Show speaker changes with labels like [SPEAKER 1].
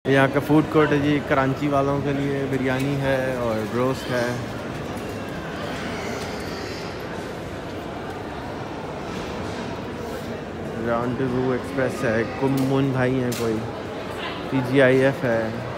[SPEAKER 1] यहाँ का food court है जी, कराची वालों के लिए बिरयानी है और रोस्ट है। राउंडेवू एक्सप्रेस है, कुममुन भाई हैं कोई, TGIF है।